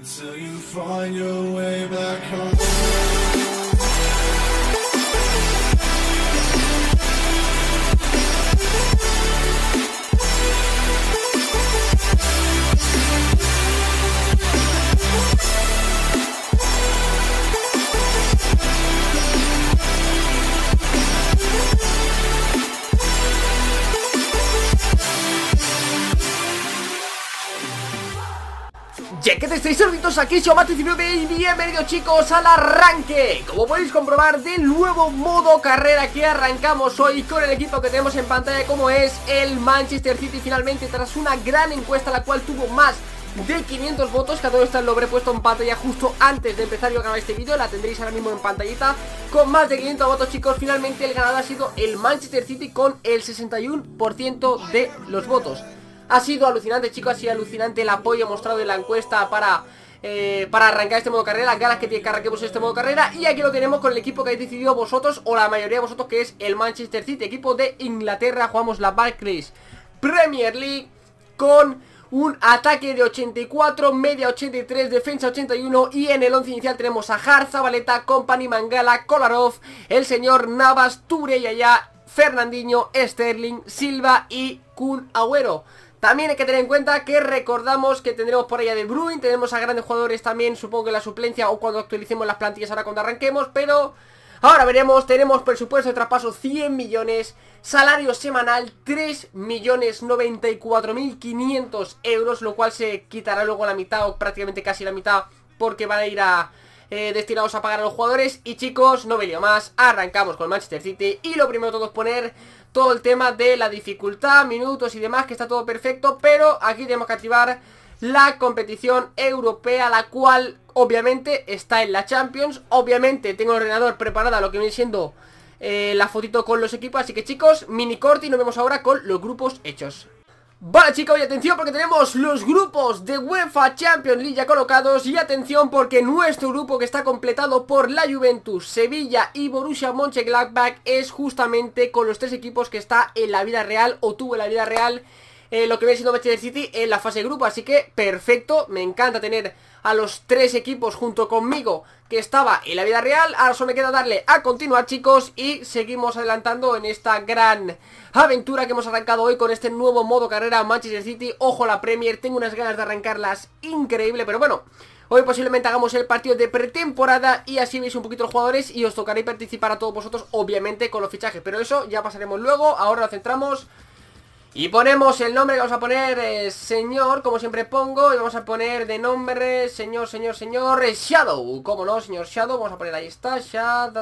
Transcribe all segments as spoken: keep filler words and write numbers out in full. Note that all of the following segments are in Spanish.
Till you find your way back home. Ya que te estáis sorbitos, aquí Xiaomato diecinueve y bienvenidos chicos al arranque. Como podéis comprobar, del nuevo modo carrera que arrancamos hoy con el equipo que tenemos en pantalla, como es el Manchester City. Finalmente, tras una gran encuesta la cual tuvo más de quinientos votos, que a todo esto lo habré puesto en pantalla justo antes de empezar yo a grabar este vídeo, la tendréis ahora mismo en pantallita. Con más de quinientos votos chicos, finalmente el ganador ha sido el Manchester City con el sesenta y uno por ciento de los votos. Ha sido alucinante chicos, ha sido alucinante el apoyo mostrado en la encuesta para, eh, para arrancar este modo carrera, las ganas que tiene que arranquemos este modo carrera. Y aquí lo tenemos con el equipo que habéis decidido vosotros, o la mayoría de vosotros, que es el Manchester City, equipo de Inglaterra. Jugamos la Barclays Premier League con un ataque de ochenta y cuatro, media ochenta y tres, defensa ochenta y uno. Y en el once inicial tenemos a Hart, Zabaleta, Kompany, Mangala, Kolarov, el señor Navas, Toure y allá Fernandinho, Sterling, Silva y Kun Agüero. También hay que tener en cuenta que recordamos que tendremos por allá De Bruyne, tenemos a grandes jugadores también, supongo que en la suplencia o cuando actualicemos las plantillas ahora cuando arranquemos, pero ahora veremos. Tenemos presupuesto de traspaso cien millones, salario semanal tres millones noventa y cuatro mil quinientos euros, lo cual se quitará luego la mitad o prácticamente casi la mitad porque van a ir a... Eh, destinados a pagar a los jugadores. Y chicos, no me lío más, arrancamos con el Manchester City. Y lo primero de todo es poner todo el tema de la dificultad, minutos y demás, que está todo perfecto. Pero aquí tenemos que activar la competición europea, la cual obviamente está en la Champions. Obviamente tengo el ordenador preparada lo que viene siendo eh, la fotito con los equipos. Así que chicos, mini corte y nos vemos ahora con los grupos hechos. Vale chicos, y atención porque tenemos los grupos de UEFA Champions League ya colocados. Y atención porque nuestro grupo, que está completado por la Juventus, Sevilla y Borussia Mönchengladbach, es justamente con los tres equipos que está en la vida real, o tuvo en la vida real eh, lo que viene siendo Manchester City en la fase de grupo. Así que perfecto, me encanta tener a los tres equipos junto conmigo que estaba en la vida real. Ahora solo me queda darle a continuar chicos y seguimos adelantando en esta gran aventura que hemos arrancado hoy con este nuevo modo carrera Manchester City. Ojo la Premier, tengo unas ganas de arrancarlas increíble, pero bueno, hoy posiblemente hagamos el partido de pretemporada y así veis un poquito los jugadores y os tocará participar a todos vosotros, obviamente con los fichajes, pero eso ya pasaremos luego. Ahora nos centramos y ponemos el nombre que vamos a poner, eh, señor, como siempre pongo, y vamos a poner de nombre, señor, señor, señor, eh, Shadow, ¿cómo no, señor Shadow? Vamos a poner, ahí está, Shadow,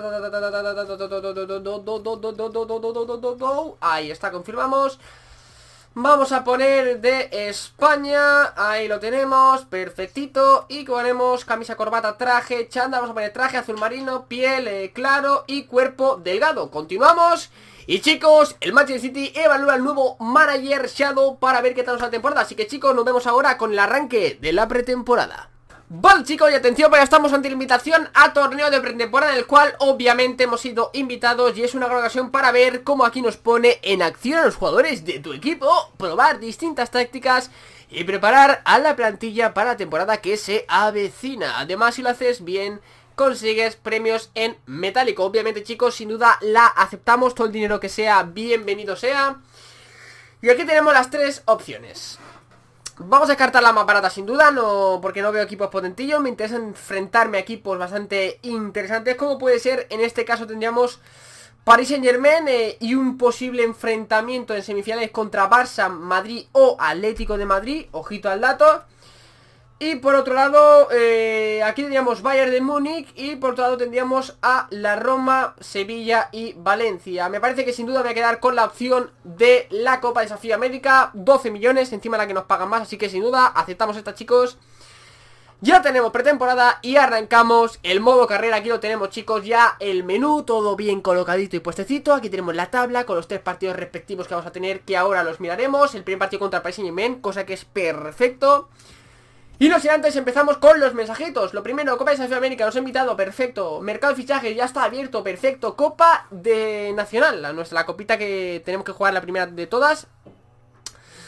ahí está, confirmamos. Vamos a poner de España, ahí lo tenemos, perfectito. Y ponemos camisa, corbata, traje, chándal, vamos a poner traje azul marino, piel eh, claro y cuerpo delgado. Continuamos. Y chicos, el Manchester City evalúa el nuevo manager Shadow para ver qué tal nos va la temporada. Así que chicos, nos vemos ahora con el arranque de la pretemporada. Vale chicos, y atención, porque estamos ante la invitación a torneo de pretemporada, en el cual obviamente hemos sido invitados y es una gran ocasión para ver cómo aquí nos pone en acción a los jugadores de tu equipo, probar distintas tácticas y preparar a la plantilla para la temporada que se avecina. Además, si lo haces bien, consigues premios en metálico. Obviamente chicos, sin duda la aceptamos, todo el dinero que sea, bienvenido sea. Y aquí tenemos las tres opciones. Vamos a descartar la más barata sin duda, no, porque no veo equipos potentillos. Me interesa enfrentarme a equipos bastante interesantes, como puede ser, en este caso tendríamos Paris Saint Germain eh, y un posible enfrentamiento en semifinales contra Barça, Madrid o Atlético de Madrid. Ojito al dato. Y por otro lado, eh, aquí tendríamos Bayern de Múnich. Y por otro lado tendríamos a la Roma, Sevilla y Valencia. Me parece que sin duda voy a quedar con la opción de la Copa Desafío América. doce millones, encima la que nos pagan más. Así que sin duda aceptamos esta chicos. Ya tenemos pretemporada y arrancamos el modo carrera. Aquí lo tenemos chicos, ya el menú, todo bien colocadito y puestecito. Aquí tenemos la tabla con los tres partidos respectivos que vamos a tener, que ahora los miraremos. El primer partido contra el Paris Saint-Germain, cosa que es perfecto. Y no sé, antes empezamos con los mensajitos. Lo primero, Copa de Desafío América, nos ha invitado, perfecto. Mercado de fichajes, ya está abierto, perfecto. Copa de Nacional, la, nuestra, la copita que tenemos que jugar, la primera de todas.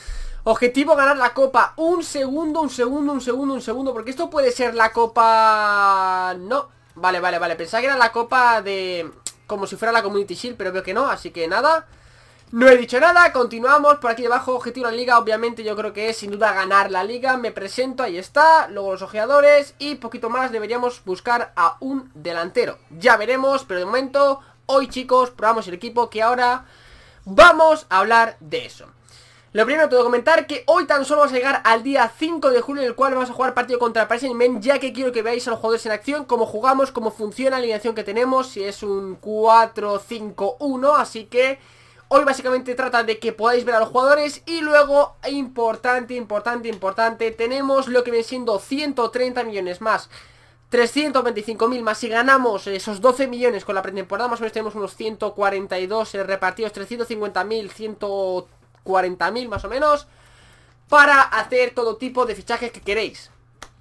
Objetivo ganar la copa. Un segundo, un segundo, un segundo, un segundo. Porque esto puede ser la copa... No, vale, vale, vale. Pensaba que era la copa de... Como si fuera la Community Shield, pero veo que no, así que nada. No he dicho nada, continuamos. Por aquí debajo, objetivo de la liga. Obviamente yo creo que es sin duda ganar la liga. Me presento, ahí está. Luego los ojeadores y poquito más. Deberíamos buscar a un delantero. Ya veremos, pero de momento, hoy chicos, probamos el equipo, que ahora vamos a hablar de eso. Lo primero, tengo que comentar que hoy tan solo vamos a llegar al día cinco de julio, en el cual vamos a jugar partido contra el Paris Saint-Germain, ya que quiero que veáis a los jugadores en acción, cómo jugamos, cómo funciona la alineación que tenemos, si es un cuatro cinco uno, así que hoy básicamente trata de que podáis ver a los jugadores. Y luego, importante, importante, importante, tenemos lo que viene siendo ciento treinta millones más trescientos veinticinco mil más. Si ganamos esos doce millones con la pretemporada, más o menos tenemos unos ciento cuarenta y dos eh, repartidos, trescientos cincuenta mil, ciento cuarenta mil más o menos, para hacer todo tipo de fichajes que queréis.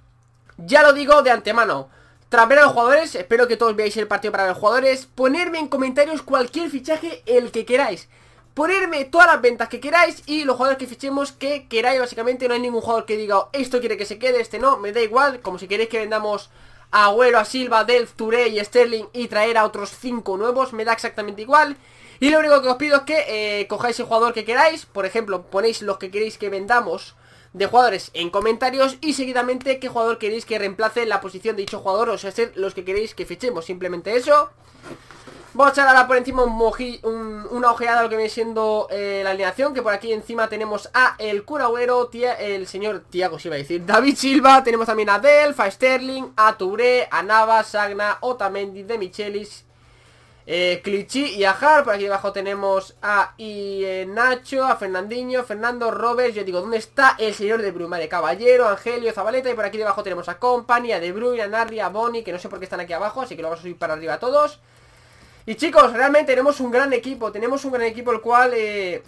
Ya lo digo de antemano, tras ver a los jugadores, espero que todos veáis el partido para ver a los jugadores. Ponerme en comentarios cualquier fichaje, el que queráis. Ponerme todas las ventas que queráis y los jugadores que fichemos que queráis. Básicamente no hay ningún jugador que diga, oh, esto quiere que se quede, este no, me da igual. Como si queréis que vendamos a Agüero, a Silva, Delph, Touré y Sterling y traer a otros cinco nuevos, me da exactamente igual. Y lo único que os pido es que eh, cojáis el jugador que queráis. Por ejemplo, ponéis los que queréis que vendamos de jugadores en comentarios, y seguidamente qué jugador queréis que reemplace la posición de dicho jugador, o sea, ser los que queréis que fichemos, simplemente eso. Vamos a echar ahora por encima un moji, un, una ojeada a lo que viene siendo eh, la alineación, que por aquí encima tenemos a el Kun Agüero, el señor Thiago, si iba a decir, David Silva, tenemos también a Delph, a Sterling, a Touré, a Navas, Sagna, Otamendi, De Michelis, Eh, Clichy y a Hart. Por aquí debajo tenemos a y, eh, Nacho, a Fernandinho, Fernando, Roberts. Yo digo, ¿dónde está el señor de Bruyne? De Caballero, Angelio, Zabaleta. Y por aquí debajo tenemos a Company, a De Bruyne, a Narri, a Boni, que no sé por qué están aquí abajo, así que lo vamos a subir para arriba a todos. Y chicos, realmente tenemos un gran equipo. Tenemos un gran equipo, el cual eh,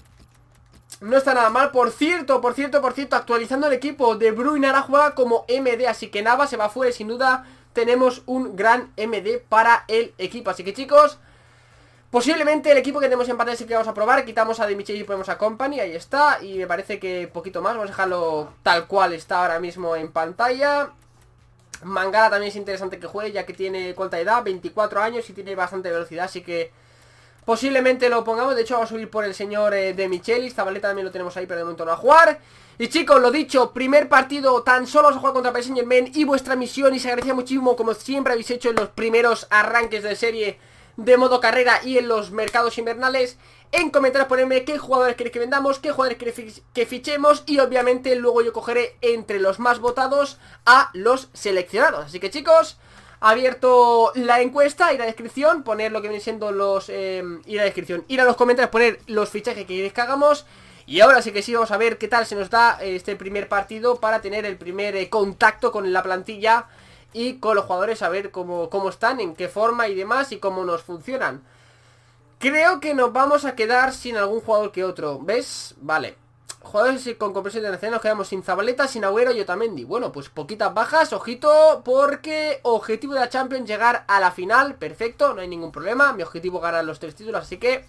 no está nada mal. Por cierto, por cierto, por cierto, actualizando el equipo, De Bruyne ahora juega como M D, así que Navas se va fuera y sin duda tenemos un gran M D para el equipo. Así que chicos, posiblemente el equipo que tenemos en pantalla sí que vamos a probar. Quitamos a De Michelis y ponemos a Company, ahí está. Y me parece que poquito más, vamos a dejarlo tal cual está ahora mismo en pantalla. Mangala también es interesante que juegue, ya que tiene cuánta edad, veinticuatro años y tiene bastante velocidad, así que posiblemente lo pongamos. De hecho vamos a subir por el señor eh, De Michelis. Zabaleta también lo tenemos ahí, pero de momento no va a jugar. Y chicos, lo dicho, primer partido, tan solo vamos a jugar contra Paris Saint-Germain. Y vuestra misión, y se agradece muchísimo, como siempre habéis hecho en los primeros arranques de serie de modo carrera y en los mercados invernales, en comentarios ponerme qué jugadores queréis que vendamos, qué jugadores queréis que fichemos, y obviamente luego yo cogeré entre los más votados a los seleccionados. Así que chicos, abierto la encuesta, ir a la descripción, poner lo que vienen siendo los... Eh, ir a la descripción, ir a los comentarios, poner los fichajes que queréis que hagamos. Y ahora sí que sí, vamos a ver qué tal se nos da este primer partido para tener el primer eh, contacto con la plantilla y con los jugadores, a ver cómo, cómo están, en qué forma y demás, y cómo nos funcionan. Creo que nos vamos a quedar sin algún jugador que otro, ¿ves? Vale. Jugadores con compresión internacional, nos quedamos sin Zabaleta, sin Agüero y Otamendi. Bueno, pues poquitas bajas, ojito, porque objetivo de la Champions, llegar a la final. Perfecto, no hay ningún problema. Mi objetivo, ganar los tres títulos, así que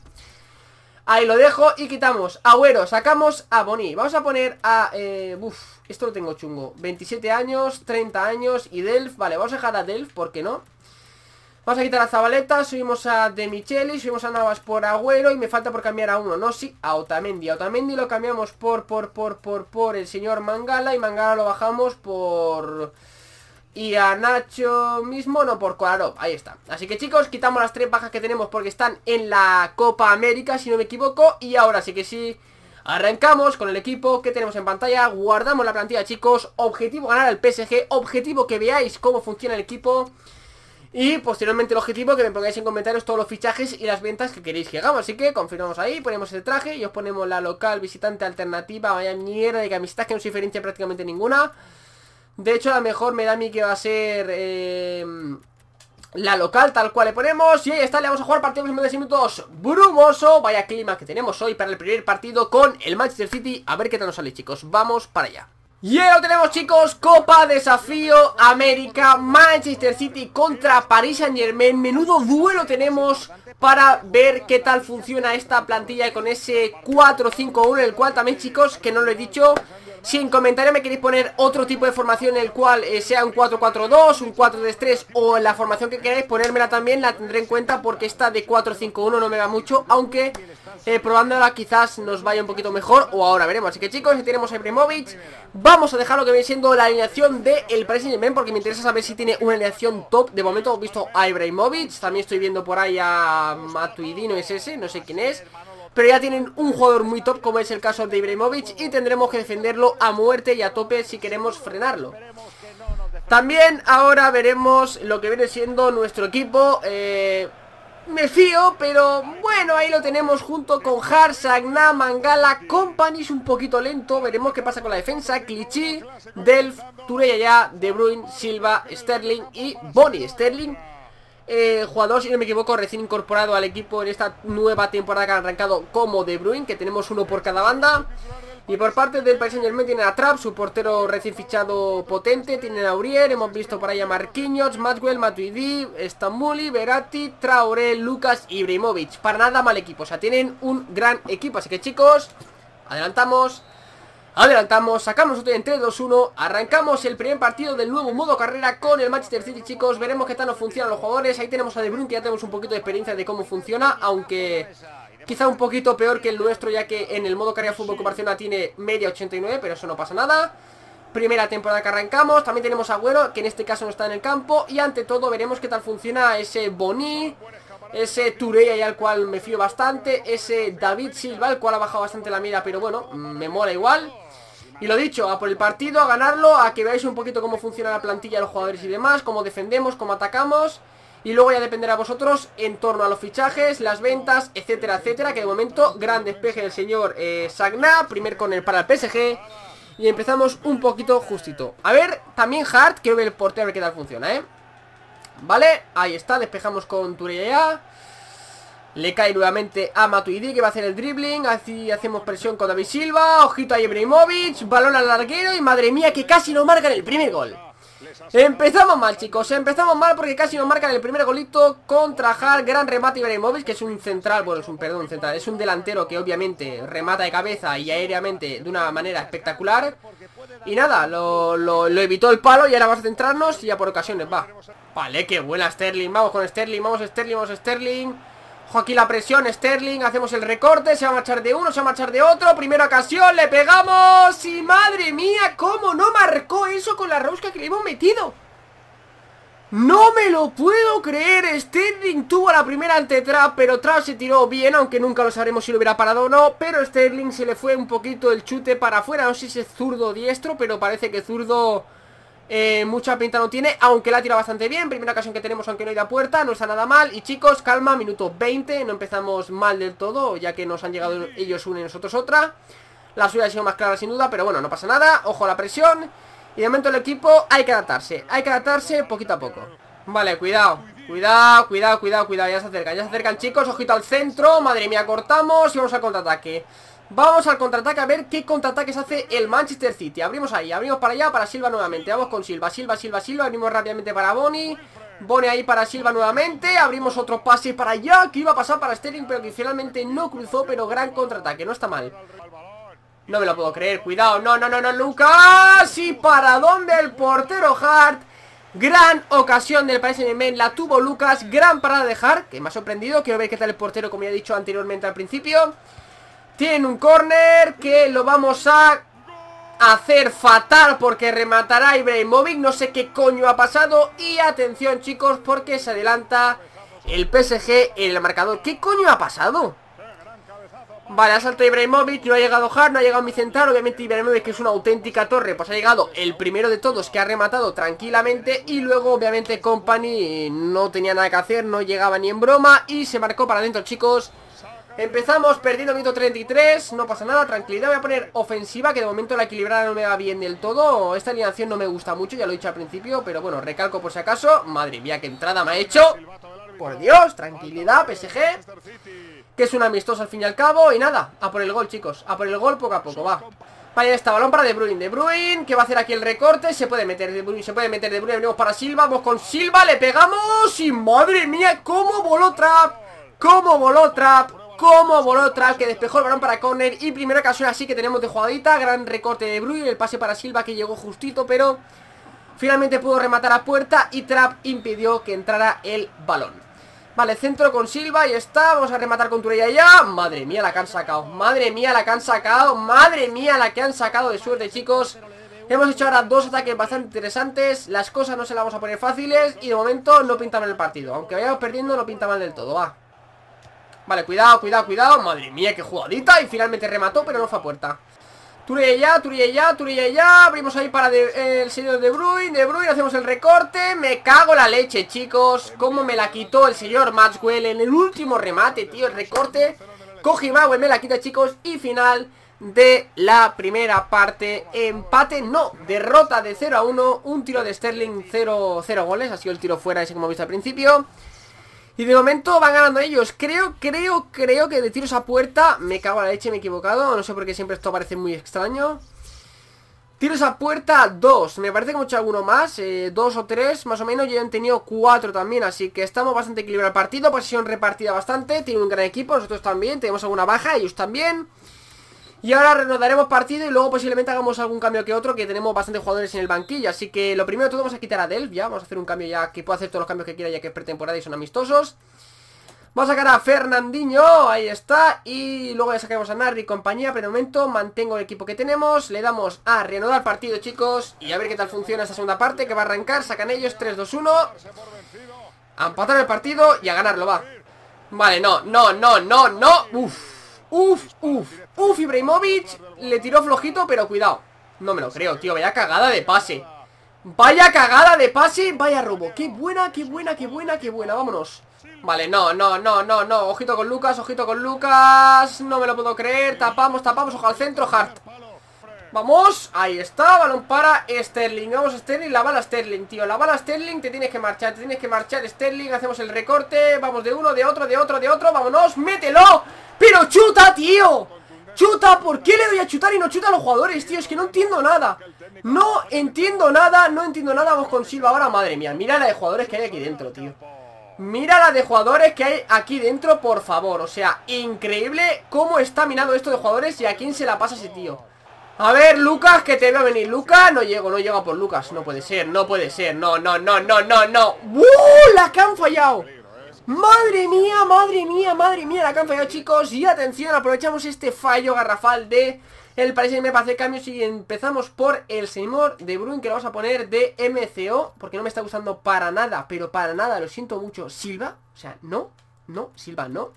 ahí lo dejo. Y quitamos Agüero, sacamos a Boni. Vamos a poner a... Eh, uf, esto lo tengo chungo. veintisiete años, treinta años y Delph. Vale, vamos a dejar a Delph, ¿por qué no? Vamos a quitar a Zabaleta, subimos a De Michelis, subimos a Navas por Agüero y me falta por cambiar a uno, no, sí, a Otamendi. A Otamendi lo cambiamos por, por, por, por, por el señor Mangala, y Mangala lo bajamos por... Y a Nacho mismo, no, por Kolarov, ahí está. Así que chicos, quitamos las tres bajas que tenemos porque están en la Copa América, si no me equivoco. Y ahora sí que sí, arrancamos con el equipo que tenemos en pantalla. Guardamos la plantilla, chicos. Objetivo, ganar al P S G. Objetivo, que veáis cómo funciona el equipo. Y posteriormente el objetivo, que me pongáis en comentarios todos los fichajes y las ventas que queréis que hagamos. Así que confirmamos ahí, ponemos el traje y os ponemos la local, visitante, alternativa. Vaya mierda de camisetas que no se diferencia prácticamente ninguna. De hecho, a lo mejor me da a mí que va a ser eh, la local, tal cual le ponemos. Y ahí está, le vamos a jugar partido en diez minutos. Brumoso, vaya clima que tenemos hoy para el primer partido con el Manchester City. A ver qué tal nos sale, chicos, vamos para allá. Y ya lo tenemos, chicos, Copa Desafío América, Manchester City contra Paris Saint-Germain. Menudo duelo tenemos para ver qué tal funciona esta plantilla con ese cuatro cinco uno, el cual también, chicos, que no lo he dicho, si en comentarios me queréis poner otro tipo de formación en el cual eh, sea un cuatro cuatro dos, un cuatro tres tres o la formación que queráis, ponérmela también, la tendré en cuenta, porque esta de cuatro cinco uno no me va mucho, aunque eh, probándola quizás nos vaya un poquito mejor, o ahora veremos. Así que, chicos, si tenemos a Ibrahimovic, vamos a dejar lo que viene siendo la alineación del Paris Saint-Germain, porque me interesa saber si tiene una alineación top. De momento he visto a Ibrahimovic, también estoy viendo por ahí a Matuidi, no es ese, no sé quién es, pero ya tienen un jugador muy top como es el caso de Ibrahimovic, y tendremos que defenderlo a muerte y a tope si queremos frenarlo. También ahora veremos lo que viene siendo nuestro equipo. eh, Me fío, pero bueno, ahí lo tenemos junto con Hart, Sagna, Mangala, Kompany, es un poquito lento. Veremos qué pasa con la defensa. Clichy, Delph, Touré, De Bruyne, Silva, Sterling y Bony. Sterling, eh, jugador, si no me equivoco, recién incorporado al equipo en esta nueva temporada que han arrancado como De Bruyne, que tenemos uno por cada banda. Y por parte del Paris Saint-Germain tienen a Trapp, su portero recién fichado potente. Tienen a Aurier, hemos visto por ahí a Marquinhos, Maxwell, Matuidi, Stambouli, Verratti, Traoré, Lucas y Ibrahimovic. Para nada mal equipo, o sea, tienen un gran equipo. Así que, chicos, adelantamos, adelantamos, sacamos otro en tres, dos, uno. Arrancamos el primer partido del nuevo modo carrera con el Manchester City, chicos. Veremos qué tal nos funcionan los jugadores. Ahí tenemos a De Bruyne, que ya tenemos un poquito de experiencia de cómo funciona, aunque quizá un poquito peor que el nuestro, ya que en el modo carrera Fútbol Club Barcelona tiene media ochenta y nueve, pero eso no pasa nada. Primera temporada que arrancamos. También tenemos a Agüero, que en este caso no está en el campo. Y ante todo veremos qué tal funciona ese Bony, ese Touré, al cual me fío bastante, ese David Silva, al cual ha bajado bastante la mira, pero bueno, me mola igual. Y lo dicho, a por el partido, a ganarlo, a que veáis un poquito cómo funciona la plantilla de los jugadores y demás, cómo defendemos, cómo atacamos. Y luego ya dependerá a vosotros en torno a los fichajes, las ventas, etcétera, etcétera. Que de momento, gran despeje del señor eh, Sagna, primer corner para el P S G. Y empezamos un poquito justito. A ver, también Hart, quiero ver el portero, a ver qué tal funciona, ¿eh? Vale, ahí está, despejamos con Touré. Le cae nuevamente a Matuidi, que va a hacer el dribbling. Así hacemos presión con David Silva. Ojito a Ibrahimovic, balón al larguero. Y madre mía, que casi nos marcan el primer gol. Empezamos mal, chicos, empezamos mal porque casi nos marcan el primer golito contra Hart. Gran remate Ibrahimovic, que es un central, bueno, es un, perdón, un central, es un delantero que obviamente remata de cabeza y aéreamente de una manera espectacular. Y nada, lo, lo, lo evitó el palo y ahora vamos a centrarnos y ya por ocasiones, va. Vale, qué buena Sterling, vamos con Sterling, vamos Sterling, vamos Sterling. Ojo aquí la presión, Sterling, hacemos el recorte, se va a marchar de uno, se va a marchar de otro. Primera ocasión, le pegamos y madre mía, cómo no marcó eso con la rosca que le hemos metido. No me lo puedo creer. Sterling tuvo la primera ante Trapp, pero Trapp se tiró bien, aunque nunca lo sabremos si lo hubiera parado o no. Pero Sterling se le fue un poquito el chute para afuera, no sé si es zurdo o diestro, pero parece que zurdo Eh, mucha pinta no tiene, aunque la ha tirado bastante bien. Primera ocasión que tenemos, aunque no hay de puerta, no está nada mal. Y chicos, calma, minuto veinte, no empezamos mal del todo, ya que nos han llegado ellos una y nosotros otra. La suya ha sido más clara sin duda, pero bueno, no pasa nada. Ojo a la presión. Y de momento el equipo hay que adaptarse, hay que adaptarse poquito a poco. Vale, cuidado, cuidado, cuidado, cuidado, cuidado. Ya se acercan, ya se acercan, chicos, ojito al centro. Madre mía, cortamos y vamos al contraataque. Vamos al contraataque a ver qué contraataques hace el Manchester City. Abrimos ahí, abrimos para allá, para Silva nuevamente. Vamos con Silva, Silva, Silva, Silva. Abrimos rápidamente para Bony. Bony ahí para Silva nuevamente. Abrimos otro pase para allá, que iba a pasar para Sterling, pero que finalmente no cruzó. Pero gran contraataque, no está mal. No me lo puedo creer, cuidado. No, no, no, no, Lucas. ¿Y para dónde el portero Hart? Gran ocasión del Paris Saint-Germain, la tuvo Lucas. Gran parada de Hart, que me ha sorprendido. Quiero ver qué tal el portero, como ya he dicho anteriormente al principio. Tiene un córner que lo vamos a hacer fatal porque rematará Ibrahimovic. No sé qué coño ha pasado. Y atención, chicos, porque se adelanta el P S G en el marcador. ¿Qué coño ha pasado? Vale, ha saltado Ibrahimovic, no ha llegado Hart, no ha llegado mi central. Obviamente Ibrahimovic, que es una auténtica torre, pues ha llegado el primero de todos, que ha rematado tranquilamente. Y luego obviamente Kompany no tenía nada que hacer, no llegaba ni en broma y se marcó para adentro, chicos. Empezamos perdiendo minuto treinta y tres, no pasa nada, tranquilidad. Voy a poner ofensiva, que de momento la equilibrada no me va bien del todo. Esta alineación no me gusta mucho, ya lo he dicho al principio, pero bueno, recalco por si acaso. Madre mía, qué entrada me ha hecho. Por Dios, tranquilidad, P S G, que es un amistoso al fin y al cabo. Y nada, a por el gol, chicos, a por el gol poco a poco, va. Vale, está, balón para De Bruyne. De Bruyne, que va a hacer aquí el recorte. Se puede meter De Bruyne, se puede meter De Bruyne. Venimos para Silva, vamos con Silva, le pegamos. Y madre mía, cómo voló Trapp. Cómo voló Trapp. Cómo voló Trapp, que despejó el balón para córner. Y primera ocasión así que tenemos de jugadita. Gran recorte de De Bruyne, el pase para Silva que llegó justito, pero finalmente pudo rematar a puerta y Trapp impidió que entrara el balón. Vale, centro con Silva, y está, vamos a rematar con Turella ya. Madre mía la que han sacado, madre mía la que han sacado, madre mía la que han sacado de suerte, chicos. Hemos hecho ahora dos ataques bastante interesantes. Las cosas no se las vamos a poner fáciles y de momento no pinta mal el partido. Aunque vayamos perdiendo no pinta mal del todo, va. Vale, cuidado, cuidado, cuidado. Madre mía, qué jugadita, y finalmente remató, pero no fue a puerta. Turella ya, Turella ya, Turella ya. Abrimos ahí para de, eh, el señor De Bruyne. De Bruyne, hacemos el recorte. Me cago la leche, chicos. Cómo me la quitó el señor Maxwell en el último remate, tío. El recorte. Coge Maxwell, me la quita, chicos. Y final de la primera parte. Empate, no, derrota de cero a uno. Un tiro de Sterling, cero goles. Ha sido el tiro fuera ese que hemos visto al principio. Y de momento van ganando ellos. Creo, creo, creo que de tiros a puerta me cago a la leche, me he equivocado. No sé por qué siempre esto parece muy extraño. Tiros a puerta, dos. Me parece que hemos hecho alguno más, eh, dos o tres más o menos. Y han tenido cuatro también, así que estamos bastante equilibrados el partido. Posición repartida bastante, tiene un gran equipo. Nosotros también, tenemos alguna baja, ellos también. Y ahora nos daremos partido y luego posiblemente hagamos algún cambio que otro, que tenemos bastantes jugadores en el banquillo. Así que lo primero de todo vamos a quitar a Delph ya. Vamos a hacer un cambio ya, que pueda hacer todos los cambios que quiera, ya que es pretemporada y son amistosos. Vamos a sacar a Fernandinho, ahí está. Y luego ya sacaremos a Narri y compañía. Pero de momento mantengo el equipo que tenemos. Le damos a reanudar partido, chicos, y a ver qué tal funciona esta segunda parte, que va a arrancar. Sacan ellos, tres, dos, uno. A empatar el partido y a ganarlo, va. Vale, no, no, no, no, no. Uff. Uf, uf, uf, Ibrahimovic le tiró flojito, pero cuidado. No me lo creo, tío, vaya cagada de pase. Vaya cagada de pase, vaya robo. Qué buena, qué buena, qué buena, qué buena, vámonos. Vale, no, no, no, no, no. Ojito con Lucas, ojito con Lucas. No me lo puedo creer, tapamos, tapamos, ojo al centro, Hart. Vamos, ahí está, balón para Sterling. Vamos a Sterling, la bala Sterling, tío. La bala Sterling, te tienes que marchar, te tienes que marchar Sterling, hacemos el recorte. Vamos de uno, de otro, de otro, de otro, vámonos, mételo. Pero chuta, tío. Chuta, ¿por qué le doy a chutar y no chuta a los jugadores, tío? Es que no entiendo nada. No entiendo nada, no entiendo nada. Vamos con Silva ahora, madre mía. Mira la de jugadores que hay aquí dentro, tío. Mira la de jugadores que hay aquí dentro, por favor. O sea, increíble cómo está minado esto de jugadores y a quién se la pasa ese tío. A ver, Lucas, que te veo venir. Lucas, no llego, no llego por Lucas. No puede ser, no puede ser. No, no, no, no, no, no. ¡Uh! La que han fallado. Madre mía, madre mía, madre mía, la que han fallado, chicos. Y atención, aprovechamos este fallo garrafal de el Paris Saint-Germain para hacer cambios. Y empezamos por el señor De Bruyne, que lo vamos a poner de M C O, porque no me está gustando para nada, pero para nada, lo siento mucho. Silva, o sea, no, no, Silva no.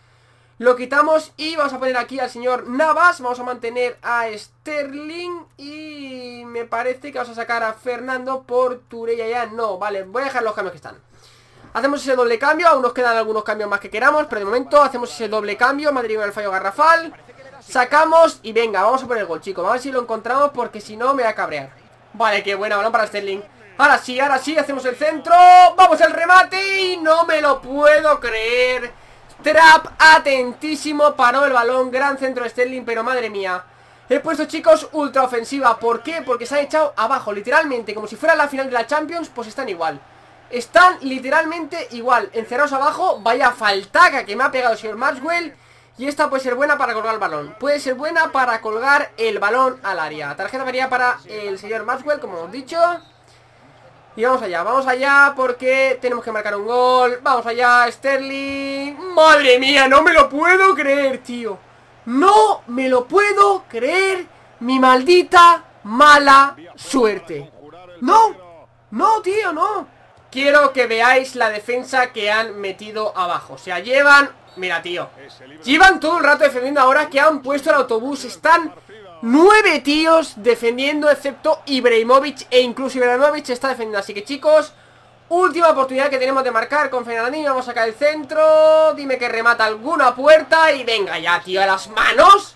Lo quitamos y vamos a poner aquí al señor Navas. Vamos a mantener a Sterling y me parece que vamos a sacar a Fernando por Turella ya. No, vale, voy a dejar los cambios que están. Hacemos ese doble cambio, aún nos quedan algunos cambios más que queramos, pero de momento hacemos ese doble cambio. Madrid con el fallo garrafal. Sacamos y venga, vamos a poner el gol, chicos. Vamos a ver si lo encontramos, porque si no me va a cabrear. Vale, qué buena, balón para Sterling. Ahora sí, ahora sí, hacemos el centro. Vamos al remate y no me lo puedo creer. Trapp, atentísimo, paró el balón. Gran centro de Sterling, pero madre mía. He puesto, chicos, ultra ofensiva. ¿Por qué? Porque se han echado abajo, literalmente, como si fuera la final de la Champions. Pues están igual. Están literalmente igual, encerrados abajo. Vaya faltaca que me ha pegado el señor Maxwell. Y esta puede ser buena para colgar el balón. Puede ser buena para colgar el balón al área. Tarjeta amarilla para el señor Maxwell, como hemos dicho. Y vamos allá, vamos allá, porque tenemos que marcar un gol. Vamos allá, Sterling. Madre mía, no me lo puedo creer, tío. No me lo puedo creer. Mi maldita mala suerte. No, no, tío, no. Quiero que veáis la defensa que han metido abajo. O sea, llevan... Mira, tío, llevan todo el rato defendiendo. Ahora que han puesto el autobús, están nueve tíos defendiendo, excepto Ibrahimovic. E incluso Ibrahimovic está defendiendo. Así que, chicos, última oportunidad que tenemos de marcar con Fernandinho. Vamos a sacar el centro. Dime que remata alguna puerta. Y venga ya, tío, a las manos.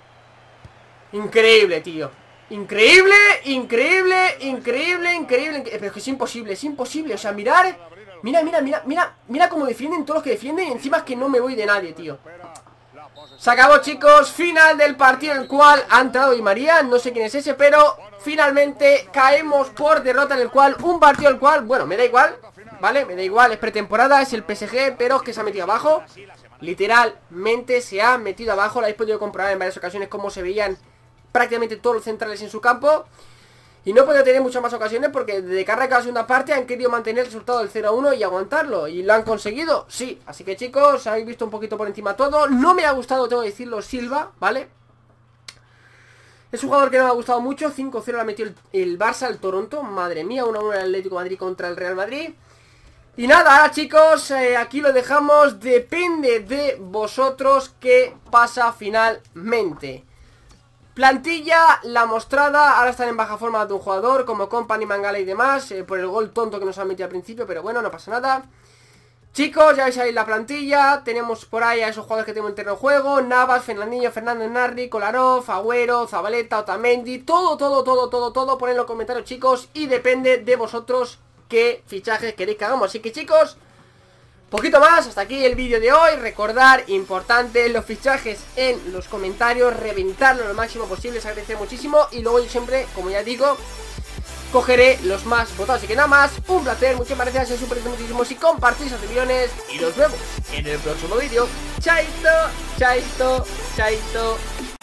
Increíble, tío. Increíble, increíble, increíble, increíble, increíble. Pero es que es imposible, es imposible. O sea, mirar... Mira, mira, mira, mira, mira cómo defienden todos los que defienden. Y encima es que no me voy de nadie, tío. Se acabó, chicos, final del partido en el cual ha entrado Di María, no sé quién es ese, pero finalmente caemos por derrota en el cual, un partido en el cual, bueno, me da igual, ¿vale? Me da igual, es pretemporada, es el P S G, pero es que se ha metido abajo, literalmente se ha metido abajo, lo habéis podido comprobar en varias ocasiones cómo se veían prácticamente todos los centrales en su campo. Y no he podido tener muchas más ocasiones porque desde que ha arrancado la segunda parte han querido mantener el resultado del cero a uno y aguantarlo. ¿Y lo han conseguido? Sí. Así que, chicos, habéis visto un poquito por encima todo. No me ha gustado, tengo que decirlo, Silva, ¿vale? Es un jugador que no me ha gustado mucho. cinco cero le ha metido el, el Barça al Toronto. Madre mía, uno a uno el Atlético de Madrid contra el Real Madrid. Y nada, ahora, chicos, eh, aquí lo dejamos. Depende de vosotros qué pasa finalmente. Plantilla, la mostrada, ahora están en baja forma de un jugador como Company, Mangala y demás, eh, por el gol tonto que nos han metido al principio, pero bueno, no pasa nada. Chicos, ya veis ahí la plantilla, tenemos por ahí a esos jugadores que tenemos en terreno de juego, Navas, Fernandinho, Fernández, Narri, Kolarov, Agüero, Zabaleta, Otamendi, todo, todo, todo, todo, todo, poned en los comentarios, chicos, y depende de vosotros qué fichajes queréis que hagamos, así que, chicos, poquito más, hasta aquí el vídeo de hoy. Recordar, importante, los fichajes en los comentarios, reventarlo lo máximo posible, se agradece muchísimo. Y luego yo siempre, como ya digo, cogeré los más votados. Así que nada más, un placer, muchas gracias, os super muchísimo si compartís los millones. Y nos vemos en el próximo vídeo. Chaito, chaito, chaito.